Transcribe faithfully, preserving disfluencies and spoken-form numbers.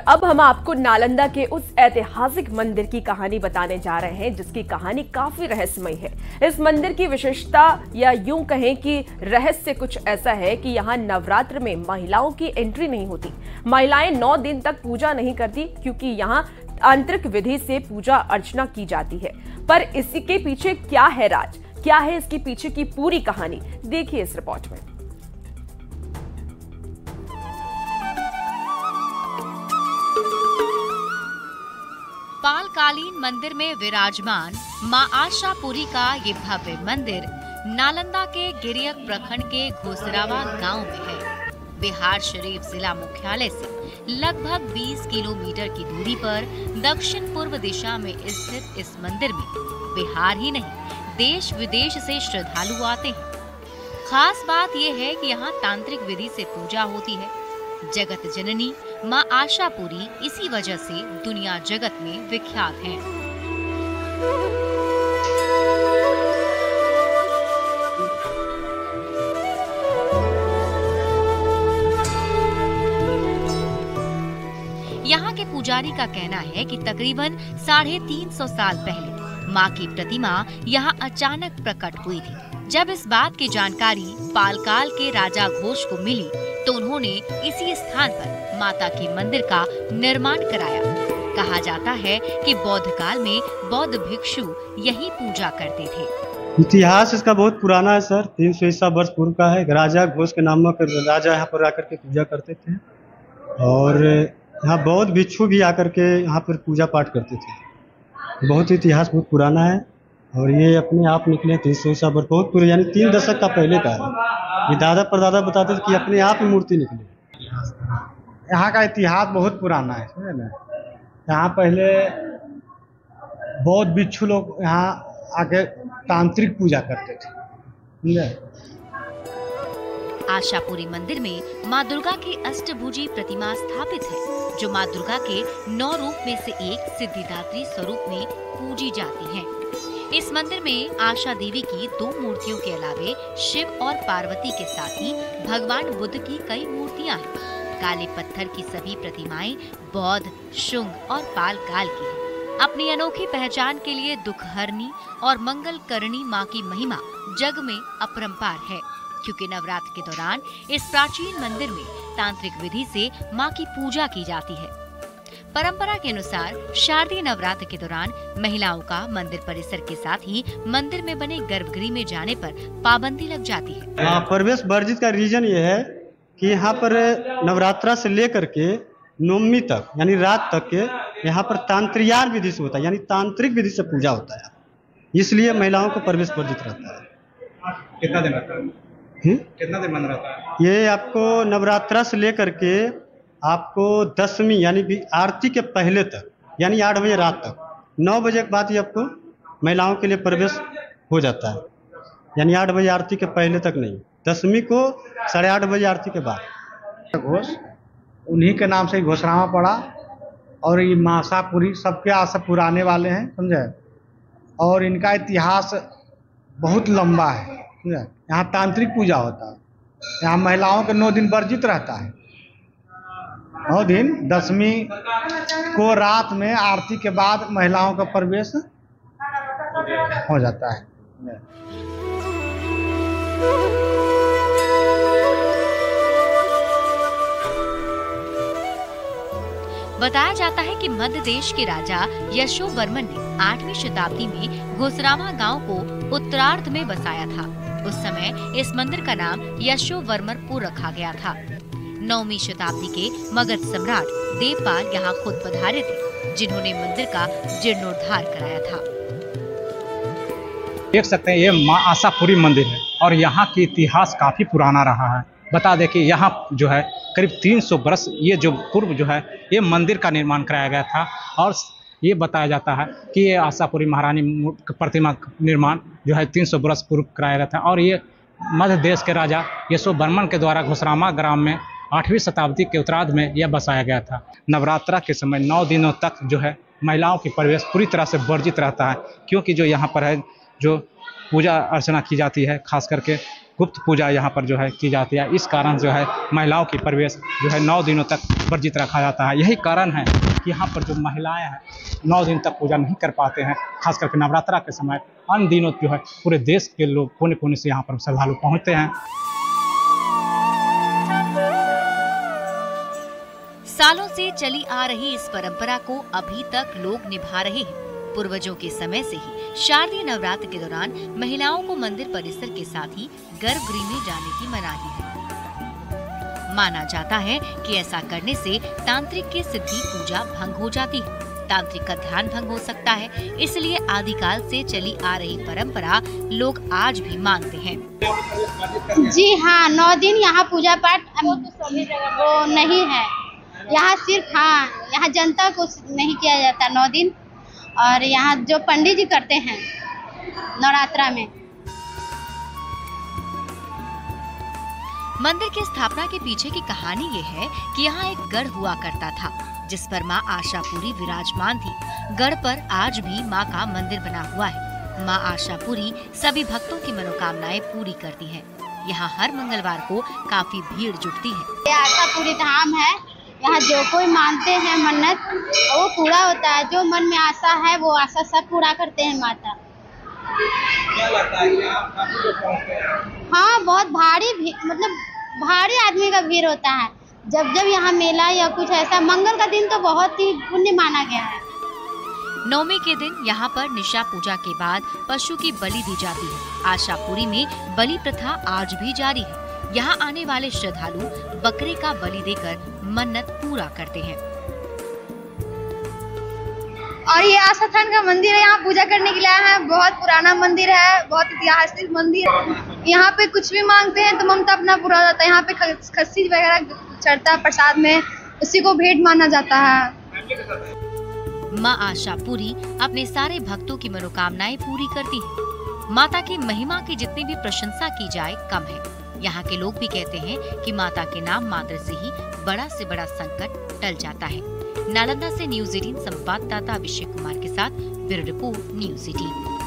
अब हम आपको नालंदा के उस ऐतिहासिक मंदिर की कहानी बताने जा रहे हैं जिसकी कहानी काफी रहस्यमय है। इस मंदिर की विशेषता या यूं कहें कि रहस्य कुछ ऐसा है कि यहाँ नवरात्र में महिलाओं की एंट्री नहीं होती। महिलाएं नौ दिन तक पूजा नहीं करती क्योंकि यहाँ तांत्रिक विधि से पूजा अर्चना की जाती है। पर इसके पीछे क्या है राज, क्या है इसके पीछे की पूरी कहानी, देखिए इस रिपोर्ट में। पालकालीन मंदिर में विराजमान मां आशापुरी का ये भव्य मंदिर नालंदा के गिरियक प्रखंड के घोसरावा गांव में है। बिहार शरीफ जिला मुख्यालय से लगभग बीस किलोमीटर की दूरी पर दक्षिण पूर्व दिशा में स्थित इस मंदिर में बिहार ही नहीं देश विदेश से श्रद्धालु आते हैं। खास बात यह है कि यहाँ तांत्रिक विधि से पूजा होती है। जगत जननी मां आशापुरी इसी वजह से दुनिया जगत में विख्यात हैं। यहाँ के पुजारी का कहना है कि तकरीबन साढ़े तीन सौ साल पहले मां की प्रतिमा यहाँ अचानक प्रकट हुई थी। जब इस बात की जानकारी पालकाल के राजा घोष को मिली तो उन्होंने इसी स्थान पर माता के मंदिर का निर्माण कराया। कहा जाता है कि बौद्ध काल में बौद्ध भिक्षु यही पूजा करते थे। इतिहास इसका बहुत पुराना है सर, तीन सौ ईसा वर्ष पूर्व का है। राजा घोष के नाम पर राजा यहाँ पर आकर के पूजा करते थे और यहाँ बौद्ध भिक्षु भी आकर के यहाँ पर पूजा पाठ करते थे। बहुत इतिहास बहुत पुराना है और ये अपने आप निकले तीन सौ ईसा वर्ष बहुत पूरे यानी तीन दशक का पहले का है। ये दादा परदादा बताते थे कि अपने आप ही मूर्ति निकली। यहाँ का इतिहास बहुत पुराना है, समझे ना। यहाँ पहले बौद्ध भिक्षु लोग यहाँ आके तांत्रिक पूजा करते थे, समझे। आशापुरी मंदिर में माँ दुर्गा की अष्टभुजी प्रतिमा स्थापित है जो माँ दुर्गा के नौ रूप में से एक सिद्धिदात्री स्वरूप में पूजी जाती है। इस मंदिर में आशा देवी की दो मूर्तियों के अलावे शिव और पार्वती के साथ ही भगवान बुद्ध की कई मूर्तियां हैं। काले पत्थर की सभी प्रतिमाएं बौद्ध, शुंग और पाल काल की हैं। अपनी अनोखी पहचान के लिए दुखहरनी और मंगल करनी मां की महिमा जग में अपरंपार है क्योंकि नवरात्र के दौरान इस प्राचीन मंदिर में तांत्रिक विधि से मां की पूजा की जाती है। परंपरा के अनुसार शारदीय नवरात्र के दौरान महिलाओं का मंदिर परिसर के साथ ही मंदिर में बने गर्भगृह में जाने पर पाबंदी लग जाती है। हाँ, प्रवेश वर्जित का रीजन ये है कि यहाँ पर नवरात्रा से लेकर के नवमी तक यानी रात तक के यहाँ पर तांत्रियान विधि से होता है, यानी तांत्रिक विधि से पूजा होता है, इसलिए महिलाओं को प्रवेश वर्जित रहता है। कितना दिन रहता है? हुँ? कितना दिन बंद रहता है? ये आपको नवरात्रा से लेकर के आपको दसवीं यानी आरती के पहले तक यानी आठ बजे रात तक, नौ बजे के बाद ही आपको महिलाओं के लिए प्रवेश हो जाता है, यानी आठ बजे आरती के पहले तक नहीं, दसवीं को साढ़े आठ बजे आरती के बाद। घोष उन्हीं के नाम से घोषणामा पड़ा और ये मां आशापुरी सबके आशा पुराने वाले हैं, समझे। और इनका इतिहास बहुत लंबा है, समझे। यहाँ तांत्रिक पूजा होता है, यहाँ महिलाओं के नौ दिन वर्जित रहता है। नौ दिन दसवीं को रात में आरती के बाद महिलाओं का प्रवेश हो जाता है। बताया जाता है कि मध्य देश के राजा यशोवर्मन ने आठवीं शताब्दी में घोसरावा गांव को उत्तरार्ध में बसाया था। उस समय इस मंदिर का नाम यशोवर्मनपुर रखा गया था। नौवीं शताब्दी के मगध सम्राट देवपाल यहाँ खुद पधारे थे जिन्होंने मंदिर का जीर्णोद्धार कराया था। देख सकते हैं ये मां आशापुरी मंदिर है और यहाँ की इतिहास काफी पुराना रहा है। बता दें कि यहाँ जो है करीब तीन सौ वर्ष ये जो पूर्व जो है ये मंदिर का निर्माण कराया गया था और ये बताया जाता है कि ये आशापुरी महारानी प्रतिमा निर्माण जो है तीन सौ वर्ष पूर्व कराया गया था और ये मध्य देश के राजा यशोवर्मन के द्वारा घोसरामा ग्राम में आठवीं शताब्दी के उत्तरार्ध में यह बसाया गया था। नवरात्रा के समय नौ दिनों तक जो है महिलाओं की प्रवेश पूरी तरह से वर्जित रहता है क्योंकि जो यहाँ पर है जो पूजा अर्चना की जाती है, खास करके गुप्त पूजा यहाँ पर जो है की जाती है। इस कारण जो है महिलाओं की प्रवेश जो है नौ दिनों तक वर्जित रखा जाता है। यही कारण है कि यहाँ पर जो महिलाएं हैं नौ दिन तक पूजा नहीं कर पाते हैं। खास करके नवरात्रा के समय अन्य दिनों जो है पूरे देश के लोग कोने कोने से यहाँ पर श्रद्धालु पहुँचते हैं। सालों से चली आ रही इस परंपरा को अभी तक लोग निभा रहे हैं। पूर्वजों के समय से ही शारदीय नवरात्र के दौरान महिलाओं को मंदिर परिसर के साथ ही गर्भगृह में जाने की मनाही है। माना जाता है कि ऐसा करने से तांत्रिक की सिद्धि पूजा भंग हो जाती है, तांत्रिक का ध्यान भंग हो सकता है। इसलिए आदिकाल से चली आ रही परंपरा लोग आज भी मानते हैं। जी हाँ, नौ दिन यहाँ पूजा पाठ वो नहीं है। यहाँ सिर्फ हाँ यहाँ जनता को नहीं किया जाता नौ दिन, और यहाँ जो पंडित जी करते हैं नवरात्रा में। मंदिर की स्थापना के पीछे की कहानी ये है कि यहाँ एक गढ़ हुआ करता था जिस पर माँ आशापुरी विराजमान थी। गढ़ पर आज भी माँ का मंदिर बना हुआ है। माँ आशापुरी सभी भक्तों की मनोकामनाएं पूरी करती हैं। यहाँ हर मंगलवार को काफी भीड़ जुटती है। ये आशापुरी धाम है, यहाँ जो कोई मानते हैं मन्नत वो पूरा होता है। जो मन में आशा है वो आशा सब पूरा करते हैं माता। क्या लगता है कि आप काफी लोग पहुंचते हैं? हाँ, बहुत भारी भी मतलब भारी आदमी का भीड़ होता है। जब जब यहाँ मेला या कुछ ऐसा, मंगल का दिन तो बहुत ही पुण्य माना गया है। नवमी के दिन यहाँ पर निशा पूजा के बाद पशु की बलि दी जाती है। आशापुरी में बलि प्रथा आज भी जारी है। यहाँ आने वाले श्रद्धालु बकरे का बलि देकर मन्नत पूरा करते हैं। और ये आशा थान का मंदिर है, यहाँ पूजा करने के लिए आए हैं। बहुत पुराना मंदिर है, बहुत ऐतिहासिक मंदिर है। यहाँ पे कुछ भी मांगते हैं तो ममता अपना पूरा हो जाता है। यहाँ पे खस्सी वगैरह चढ़ता है प्रसाद में, उसी को भेंट माना जाता है। माँ आशापुरी अपने सारे भक्तों की मनोकामनाएं पूरी करती है। माता की महिमा की जितनी भी प्रशंसा की जाए कम है। यहाँ के लोग भी कहते हैं कि माता के नाम मात्र से ही बड़ा से बड़ा संकट टल जाता है। नालंदा से न्यूज़ एटीन संवाददाता अभिषेक कुमार के साथ ब्यूरो रिपोर्ट न्यूज़ एटीन।